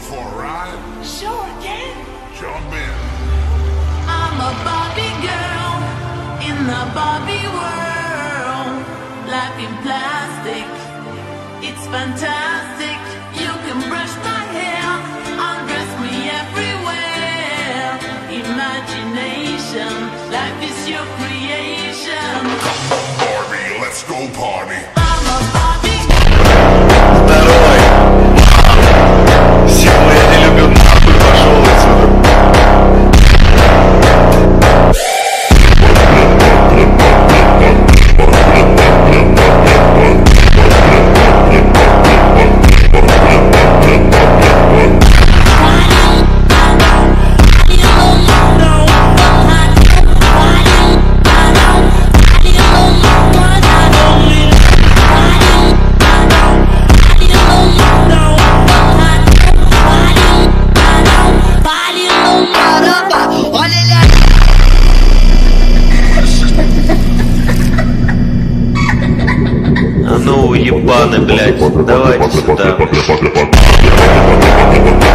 for a ride? Sure can. Jump in. I'm a Barbie girl in the Barbie world. Life in plastic, it's fantastic. You can brush my hair, undress me everywhere. Imagination, life is your creation. Come on, Barbie, let's go party. I'm a Barbie. Здоровый. Силу я не люблю, нахуй пошел отсюда. А ну, ебаны, блядь, давайте сюда.